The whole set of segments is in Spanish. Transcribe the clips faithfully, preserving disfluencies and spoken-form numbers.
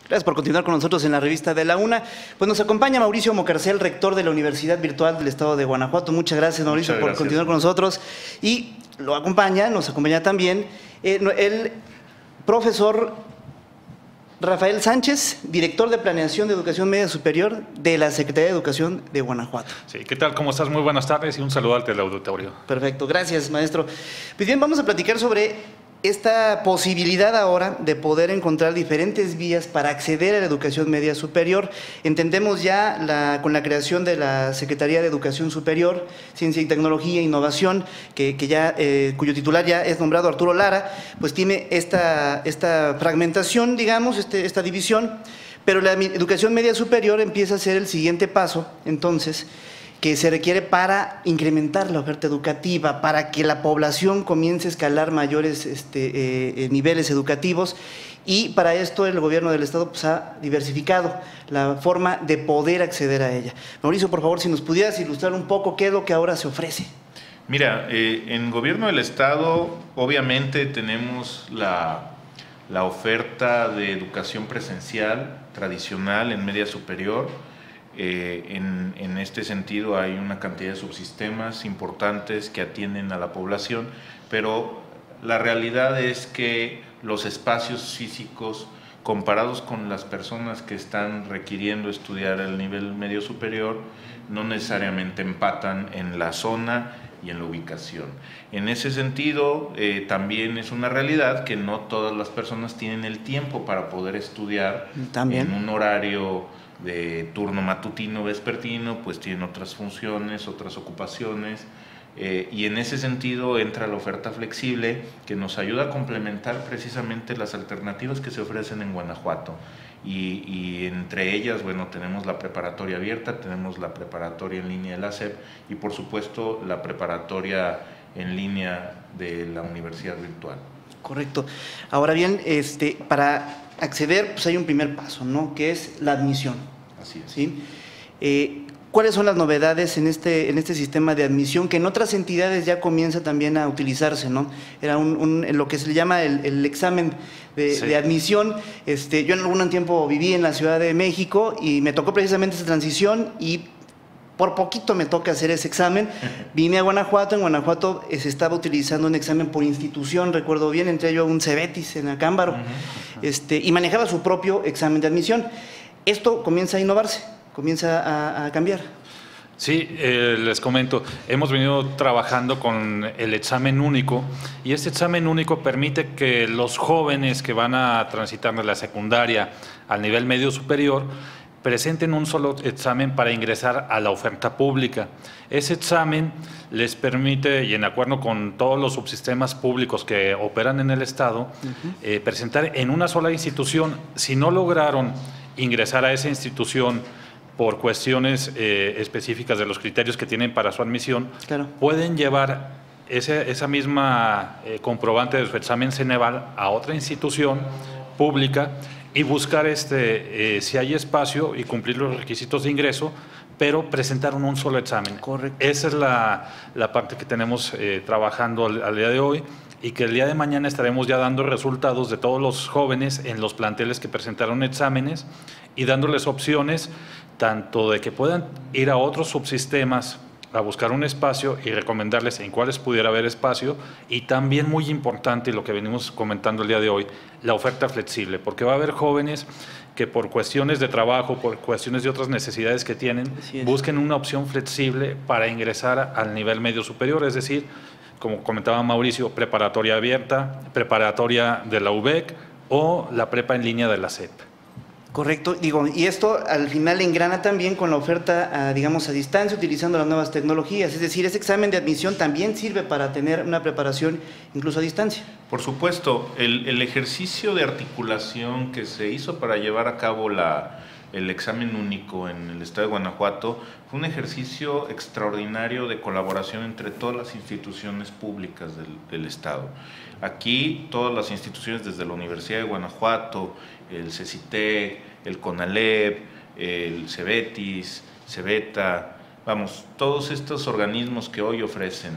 Gracias por continuar con nosotros en la revista de la UNA. Pues nos acompaña Mauricio Mocarcel, rector de la Universidad Virtual del Estado de Guanajuato. Muchas gracias, Mauricio, Muchas por gracias. continuar con nosotros. Y lo acompaña, nos acompaña también eh, el profesor Rafael Sánchez, director de Planeación de Educación Media Superior de la Secretaría de Educación de Guanajuato. Sí, ¿qué tal? ¿Cómo estás? Muy buenas tardes y un saludo al teleauditorio. Perfecto, gracias, maestro. Pues bien, vamos a platicar sobre esta posibilidad ahora de poder encontrar diferentes vías para acceder a la educación media superior. Entendemos ya la, con la creación de la Secretaría de Educación Superior, Ciencia y Tecnología e Innovación, que, que ya, eh, cuyo titular ya es nombrado Arturo Lara, pues tiene esta, esta fragmentación, digamos, este, esta división, pero la educación media superior empieza a ser el siguiente paso, entonces, que se requiere para incrementar la oferta educativa, para que la población comience a escalar mayores este, eh, niveles educativos, y para esto el gobierno del Estado pues, ha diversificado la forma de poder acceder a ella. Mauricio, por favor, si nos pudieras ilustrar un poco qué es lo que ahora se ofrece. Mira, eh, en gobierno del Estado obviamente tenemos la, la oferta de educación presencial tradicional en media superior. Eh, en, en este sentido hay una cantidad de subsistemas importantes que atienden a la población, pero la realidad es que los espacios físicos comparados con las personas que están requiriendo estudiar el nivel medio superior no necesariamente empatan en la zona y en la ubicación. En ese sentido, eh, también es una realidad que no todas las personas tienen el tiempo para poder estudiar también en un horario de turno matutino, vespertino, pues tienen otras funciones, otras ocupaciones, eh, y en ese sentido entra la oferta flexible que nos ayuda a complementar precisamente las alternativas que se ofrecen en Guanajuato. Y, y entre ellas, bueno, tenemos la preparatoria abierta, tenemos la preparatoria en línea de la S E P y por supuesto la preparatoria en línea de la Universidad Virtual. Correcto. Ahora bien, este, para acceder, pues hay un primer paso, ¿no? Que es la admisión. Así es. ¿Sí? Eh, ¿Cuáles son las novedades en este, en este sistema de admisión que en otras entidades ya comienza también a utilizarse, ¿no? Era un, un, lo que se le llama el, el examen de, sí. de admisión. Este, yo en algún tiempo viví en la Ciudad de México y me tocó precisamente esa transición y por poquito me toca hacer ese examen. Vine a Guanajuato, en Guanajuato se estaba utilizando un examen por institución, recuerdo bien, entré yo a un Cebetis en Acámbaro, uh -huh, uh -huh. Este, y manejaba su propio examen de admisión. Esto comienza a innovarse, comienza a, a cambiar. Sí, eh, les comento, hemos venido trabajando con el examen único y este examen único permite que los jóvenes que van a transitar de la secundaria al nivel medio superior presenten un solo examen para ingresar a la oferta pública. Ese examen les permite, y en acuerdo con todos los subsistemas públicos que operan en el Estado, uh-huh. eh, presentar en una sola institución. Si no lograron ingresar a esa institución por cuestiones eh, específicas de los criterios que tienen para su admisión, claro. pueden llevar ese, esa misma eh, comprobante de su examen Ceneval a otra institución pública y buscar este, eh, si hay espacio y cumplir los requisitos de ingreso, pero presentaron un solo examen. Correcto. Esa es la, la parte que tenemos eh, trabajando al, al día de hoy y que el día de mañana estaremos ya dando resultados de todos los jóvenes en los planteles que presentaron exámenes y dándoles opciones tanto de que puedan ir a otros subsistemas a buscar un espacio y recomendarles en cuáles pudiera haber espacio, y también muy importante, lo que venimos comentando el día de hoy, la oferta flexible, porque va a haber jóvenes que por cuestiones de trabajo, por cuestiones de otras necesidades que tienen, busquen una opción flexible para ingresar al nivel medio superior, es decir, como comentaba Mauricio, preparatoria abierta, preparatoria de la U B E C o la prepa en línea de la S E P. Correcto, digo, y esto al final engrana también con la oferta, a, digamos, a distancia, utilizando las nuevas tecnologías, es decir, ese examen de admisión también sirve para tener una preparación incluso a distancia. Por supuesto, el, el ejercicio de articulación que se hizo para llevar a cabo la, el examen único en el Estado de Guanajuato fue un ejercicio extraordinario de colaboración entre todas las instituciones públicas del, del Estado. Aquí todas las instituciones, desde la Universidad de Guanajuato, el CECITEC, el CONALEP, el Cebetis, Cebeta, vamos, todos estos organismos que hoy ofrecen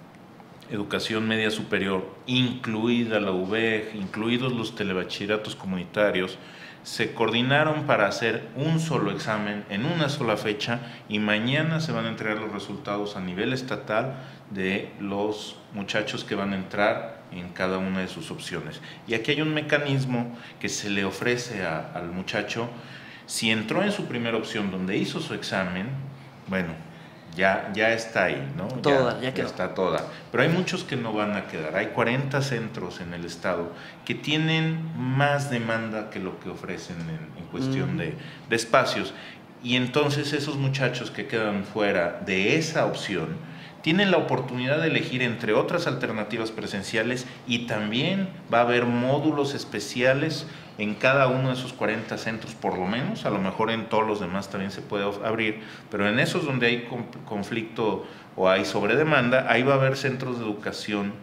educación media superior, incluida la U B E C, incluidos los telebachilleratos comunitarios, se coordinaron para hacer un solo examen en una sola fecha y mañana se van a entregar los resultados a nivel estatal de los muchachos que van a entrar en cada una de sus opciones. Y aquí hay un mecanismo que se le ofrece a, al muchacho. Si entró en su primera opción donde hizo su examen, bueno, ya, ya está ahí, ¿no? Toda, ya, ya, quedó. ya está toda. Pero hay muchos que no van a quedar. Hay cuarenta centros en el estado que tienen más demanda que lo que ofrecen en, en cuestión mm. de, de espacios. Y entonces esos muchachos que quedan fuera de esa opción tienen la oportunidad de elegir entre otras alternativas presenciales, y también va a haber módulos especiales en cada uno de esos cuarenta centros, por lo menos. A lo mejor en todos los demás también se puede abrir, pero en esos donde hay conflicto o hay sobredemanda, ahí va a haber centros de educación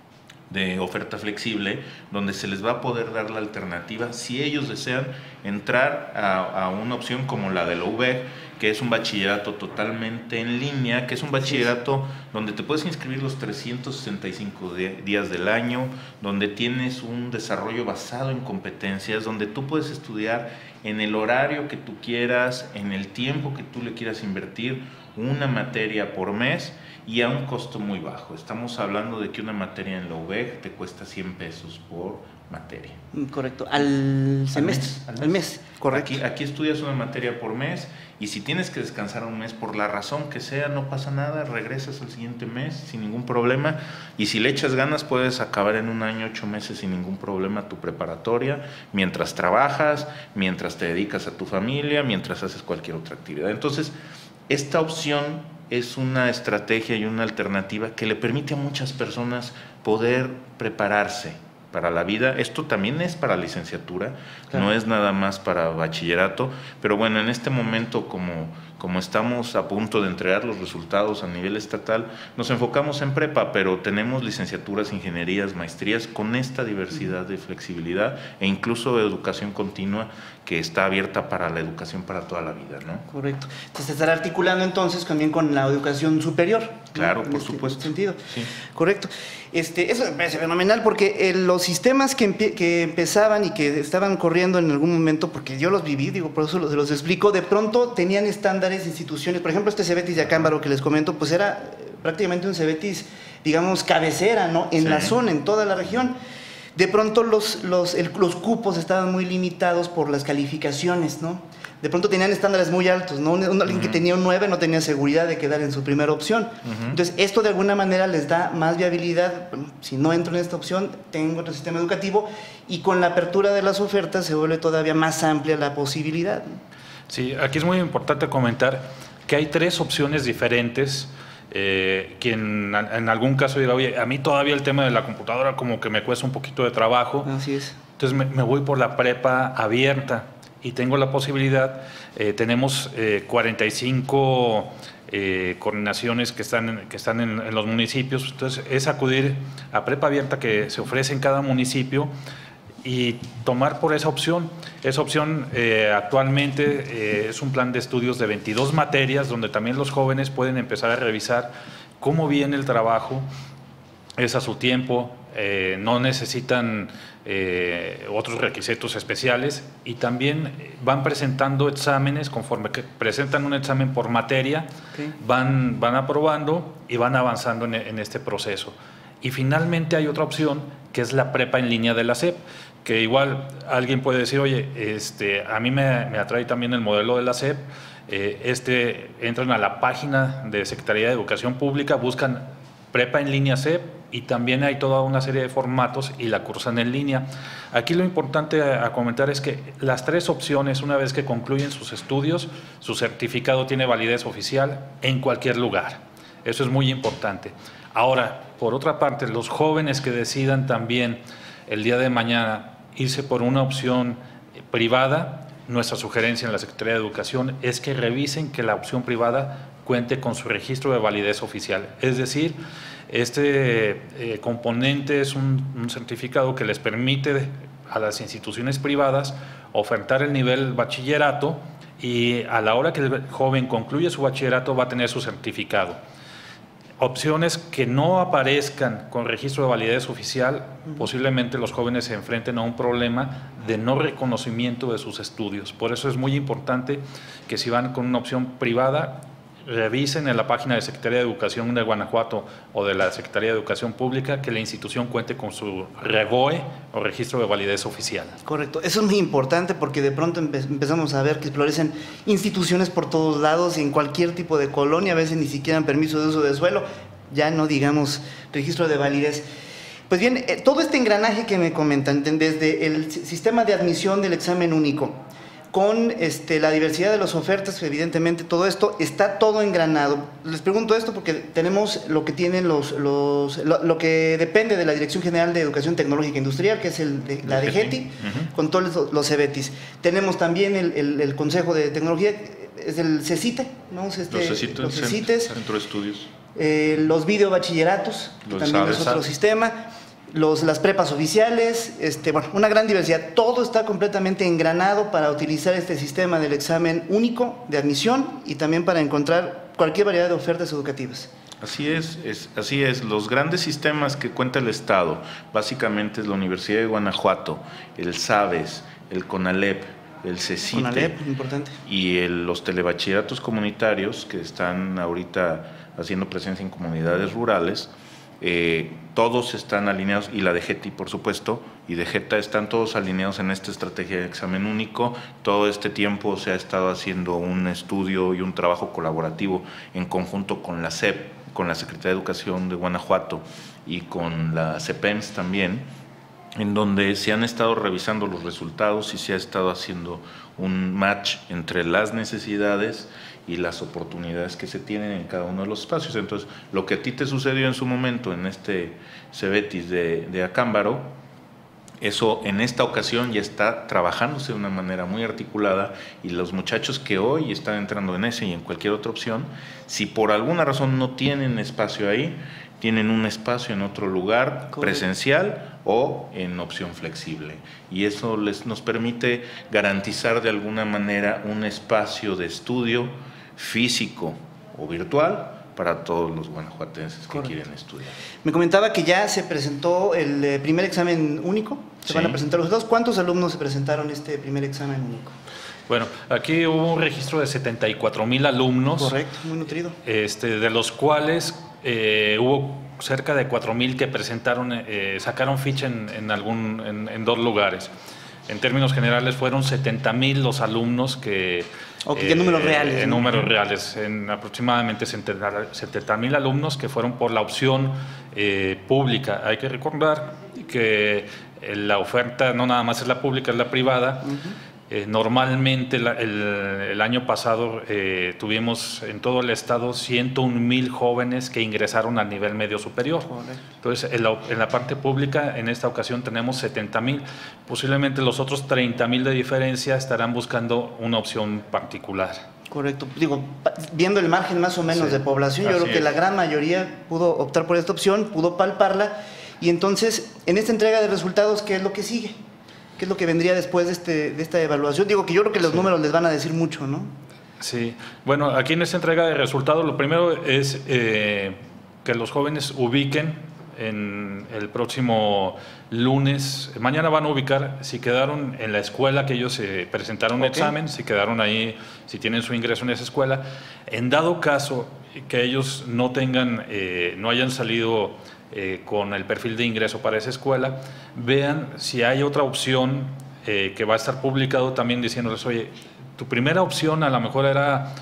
de oferta flexible, donde se les va a poder dar la alternativa si ellos desean entrar a, a una opción como la de la U B E C, que es un bachillerato totalmente en línea, que es un bachillerato donde te puedes inscribir los trescientos sesenta y cinco días del año, donde tienes un desarrollo basado en competencias, donde tú puedes estudiar en el horario que tú quieras, en el tiempo que tú le quieras invertir, una materia por mes y a un costo muy bajo. Estamos hablando de que una materia en la U B E C te cuesta cien pesos por materia. Correcto, al semestre, al mes, al mes. Correcto. Aquí, aquí estudias una materia por mes, y si tienes que descansar un mes por la razón que sea, no pasa nada, regresas al siguiente mes sin ningún problema, y si le echas ganas puedes acabar en un año, ocho meses sin ningún problema tu preparatoria, mientras trabajas, mientras te dedicas a tu familia, mientras haces cualquier otra actividad. Entonces, esta opción es una estrategia y una alternativa que le permite a muchas personas poder prepararse para la vida. Esto también es para licenciatura, claro. No es nada más para bachillerato, pero bueno, en este momento como, como estamos a punto de entregar los resultados a nivel estatal, nos enfocamos en prepa, pero tenemos licenciaturas, ingenierías, maestrías con esta diversidad de flexibilidad e incluso educación continua que está abierta para la educación para toda la vida, ¿no? Correcto. Entonces, se estará articulando entonces también con la educación superior, ¿no? Claro, en por este supuesto. Sentido. Sí. Correcto. Este, eso me parece fenomenal porque eh, los sistemas que, empie que empezaban y que estaban corriendo en algún momento, porque yo los viví, digo, por eso los, los explico, de pronto tenían estándares, instituciones, por ejemplo, este Cebetis de Acámbaro que les comento, pues era prácticamente un Cebetis, digamos, cabecera, ¿no? En sí. la zona, en toda la región. De pronto los, los, el, los cupos estaban muy limitados por las calificaciones, ¿no? De pronto tenían estándares muy altos, ¿no? Un, un, alguien uh-huh. que tenía un nueve no tenía seguridad de quedar en su primera opción. Uh-huh. Entonces, esto de alguna manera les da más viabilidad. Bueno, si no entro en esta opción, tengo otro sistema educativo, y con la apertura de las ofertas se vuelve todavía más amplia la posibilidad, ¿no? Sí, aquí es muy importante comentar que hay tres opciones diferentes. Eh, quien en algún caso dirá, oye, a mí todavía el tema de la computadora como que me cuesta un poquito de trabajo. Así es. Entonces me, me voy por la prepa abierta y tengo la posibilidad, eh, tenemos eh, cuarenta y cinco eh, coordinaciones que están, en, que están en, en los municipios. Entonces es acudir a prepa abierta que se ofrece en cada municipio y tomar por esa opción. Esa opción eh, actualmente eh, es un plan de estudios de veintidós materias, donde también los jóvenes pueden empezar a revisar cómo viene el trabajo, es a su tiempo, eh, no necesitan eh, otros requisitos especiales, y también van presentando exámenes, conforme que presentan un examen por materia, okay. van, van aprobando y van avanzando en, en este proceso. Y finalmente hay otra opción, que es la prepa en línea de la S E P, que igual alguien puede decir, oye, este, a mí me, me atrae también el modelo de la S E P, eh, este, entran a la página de Secretaría de Educación Pública, buscan prepa en línea S E P, y también hay toda una serie de formatos y la cursan en línea. Aquí lo importante a, a comentar es que las tres opciones, una vez que concluyen sus estudios, su certificado tiene validez oficial en cualquier lugar. Eso es muy importante. Ahora, por otra parte, los jóvenes que decidan también el día de mañana irse por una opción privada, nuestra sugerencia en la Secretaría de Educación es que revisen que la opción privada cuente con su registro de validez oficial. Es decir, este eh, componente es un, un certificado que les permite a las instituciones privadas ofertar el nivel bachillerato, y a la hora que el joven concluye su bachillerato va a tener su certificado. opciones que no aparezcan con registro de validez oficial, uh-huh. posiblemente los jóvenes se enfrenten a un problema de no reconocimiento de sus estudios. Por eso es muy importante que si van con una opción privada, revisen en la página de Secretaría de Educación de Guanajuato o de la Secretaría de Educación Pública que la institución cuente con su REGOE o registro de validez oficial. Correcto, eso es muy importante porque de pronto empe- empezamos a ver que florecen instituciones por todos lados, en cualquier tipo de colonia, a veces ni siquiera han permiso de uso de suelo, ya no digamos registro de validez. Pues bien, eh, todo este engranaje que me comentan, desde el sistema de admisión del examen único, con este, la diversidad de las ofertas, evidentemente todo esto está todo engranado. Les pregunto esto porque tenemos lo que tienen los, los lo, lo que depende de la Dirección General de Educación Tecnológica e Industrial, que es el de, la DGETI, uh-huh. con todos los, los CEBETIS. Tenemos también el, el, el Consejo de Tecnología, es el CECITE, ¿no? Este, los CECITES, los CECITES, Centro de Estudios. Eh, los videobachilleratos, que también es otro sistema. Los, las prepas oficiales, este, bueno, una gran diversidad. Todo está completamente engranado para utilizar este sistema del examen único de admisión y también para encontrar cualquier variedad de ofertas educativas. Así es, es, así es. Los grandes sistemas que cuenta el Estado, básicamente es la Universidad de Guanajuato, el SABES, el CONALEP, el CECITE CONALEP, importante. y el, los telebachilleratos comunitarios que están ahorita haciendo presencia en comunidades rurales. Eh, todos están alineados, y la DGETI por supuesto, y DGETA están todos alineados en esta estrategia de examen único. Todo este tiempo se ha estado haciendo un estudio y un trabajo colaborativo en conjunto con la S E P, con la Secretaría de Educación de Guanajuato y con la CEPEMS también, en donde se han estado revisando los resultados y se ha estado haciendo un match entre las necesidades y las oportunidades que se tienen en cada uno de los espacios. Entonces, lo que a ti te sucedió en su momento en este CEBETIS de, de Acámbaro, eso en esta ocasión ya está trabajándose de una manera muy articulada, y los muchachos que hoy están entrando en ese y en cualquier otra opción, si por alguna razón no tienen espacio ahí, tienen un espacio en otro lugar, correcto, presencial o en opción flexible. Y eso les, nos permite garantizar de alguna manera un espacio de estudio físico o virtual para todos los guanajuatenses que correcto quieren estudiar. Me comentaba que ya se presentó el eh, primer examen único, se sí van a presentar los dos. ¿Cuántos alumnos se presentaron este primer examen único? Bueno, aquí hubo un registro de setenta y cuatro mil alumnos. Correcto, muy nutrido. Este, de los cuales eh, hubo cerca de cuatro mil que presentaron, eh, sacaron ficha en, en, algún, en, en dos lugares. En términos generales fueron setenta mil los alumnos que… Okay, ¿qué eh, números reales? En ¿no? números reales, en aproximadamente setenta mil alumnos que fueron por la opción eh, pública. Hay que recordar que la oferta no nada más es la pública, es la privada. Uh-huh. Eh, normalmente la, el, el año pasado eh, tuvimos en todo el estado ciento un mil jóvenes que ingresaron al nivel medio superior. Correcto. Entonces, en la, en la parte pública, en esta ocasión tenemos setenta mil. Posiblemente los otros treinta mil de diferencia estarán buscando una opción particular. Correcto. Digo, viendo el margen más o menos sí de población, yo creo que es. La gran mayoría pudo optar por esta opción, pudo palparla. Y entonces, en esta entrega de resultados, ¿qué es lo que sigue? ¿Qué es lo que vendría después de, este, de esta evaluación? Digo que yo creo que los sí números les van a decir mucho, ¿no? Sí. Bueno, aquí en esta entrega de resultados, lo primero es eh, que los jóvenes ubiquen en el próximo lunes. Mañana van a ubicar si quedaron en la escuela que ellos eh, presentaron okay. examen, si quedaron ahí, si tienen su ingreso en esa escuela. En dado caso que ellos no tengan, eh, no hayan salido Eh, con el perfil de ingreso para esa escuela, vean si hay otra opción eh, que va a estar publicado también diciéndoles, oye, tu primera opción a lo mejor era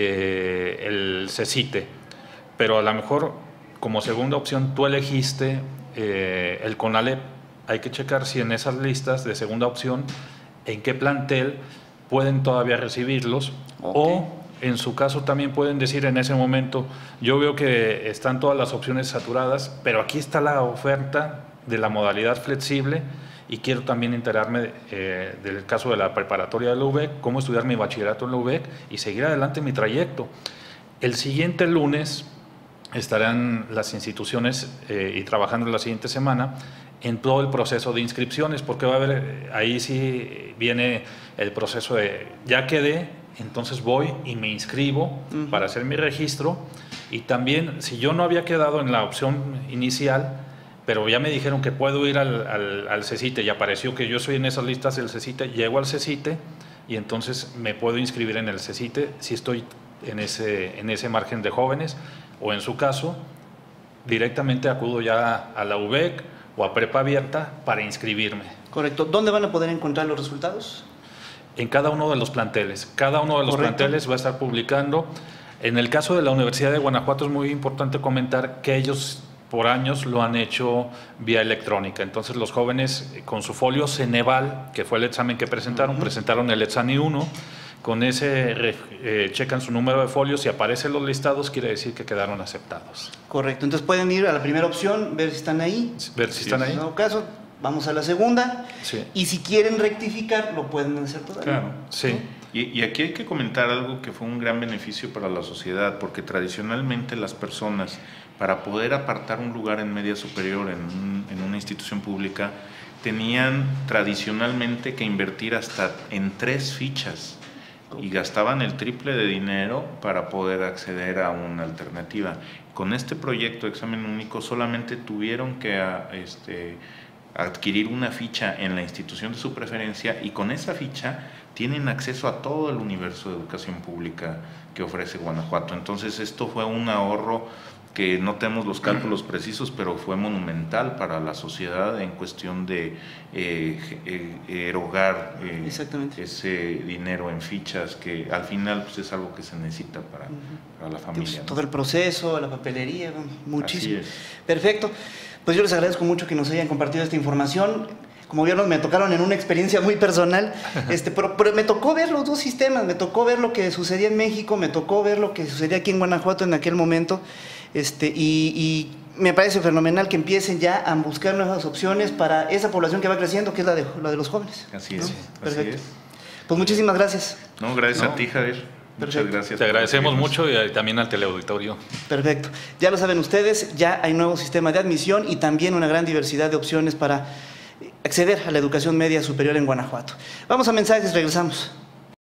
eh, el CECITE, pero a lo mejor como segunda opción tú elegiste eh, el CONALEP. Hay que checar si en esas listas de segunda opción, en qué plantel pueden todavía recibirlos, okay, o en su caso también pueden decir en ese momento, yo veo que están todas las opciones saturadas, pero aquí está la oferta de la modalidad flexible y quiero también enterarme eh, del caso de la preparatoria de la U B E C, cómo estudiar mi bachillerato en la U B E C y seguir adelante mi trayecto. El siguiente lunes estarán las instituciones eh, y trabajando la siguiente semana en todo el proceso de inscripciones, porque va a haber, ahí sí viene el proceso de, ya quedé, entonces voy y me inscribo uh-huh. para hacer mi registro, Y también, si yo no había quedado en la opción inicial, pero ya me dijeron que puedo ir al, al, al CECITE y apareció que yo soy en esas listas del CECITE, llego al CECITE y entonces me puedo inscribir en el CECITE si estoy en ese, en ese margen de jóvenes, o en su caso, directamente acudo ya a la U B E C o a Prepa Abierta para inscribirme. Correcto. ¿Dónde van a poder encontrar los resultados? En cada uno de los planteles. Cada uno de los Correcto. planteles va a estar publicando. En el caso de la Universidad de Guanajuato es muy importante comentar que ellos por años lo han hecho vía electrónica. Entonces los jóvenes con su folio Ceneval, que fue el examen que presentaron, uh-huh. presentaron el Exani uno, con ese eh, checan su número de folios, si aparecen los listados quiere decir que quedaron aceptados. Correcto, entonces pueden ir a la primera opción, ver si están ahí. Ver si están ahí. En todo caso, vamos a la segunda. Sí. Y si quieren rectificar, lo pueden hacer todavía. Claro, sí. Y, y aquí hay que comentar algo que fue un gran beneficio para la sociedad, porque tradicionalmente las personas, para poder apartar un lugar en media superior en, un, en una institución pública, tenían tradicionalmente que invertir hasta en tres fichas y gastaban el triple de dinero para poder acceder a una alternativa. Con este proyecto de examen único solamente tuvieron que a, este, adquirir una ficha en la institución de su preferencia, y con esa ficha tienen acceso a todo el universo de educación pública que ofrece Guanajuato. Entonces esto fue un ahorro que no tenemos los cálculos precisos, pero fue monumental para la sociedad en cuestión de eh, eh, erogar eh, ese dinero en fichas, que al final pues, es algo que se necesita para, uh-huh. para la familia. Pues, ¿no? Todo el proceso, la papelería, muchísimo. Así es. Perfecto. Pues yo les agradezco mucho que nos hayan compartido esta información. Como vieron, me tocaron en una experiencia muy personal, este, pero, pero me tocó ver los dos sistemas, me tocó ver lo que sucedía en México, me tocó ver lo que sucedía aquí en Guanajuato en aquel momento, este, y, y me parece fenomenal que empiecen ya a buscar nuevas opciones para esa población que va creciendo, que es la de, la de los jóvenes. Así es. ¿No? Sí, perfecto. así es. Pues muchísimas gracias. No, gracias no. a ti, Javier. Muchas gracias. Te agradecemos mucho y también al teleauditorio. Perfecto. Ya lo saben ustedes, ya hay nuevo sistema de admisión y también una gran diversidad de opciones para acceder a la educación media superior en Guanajuato. Vamos a mensajes, regresamos.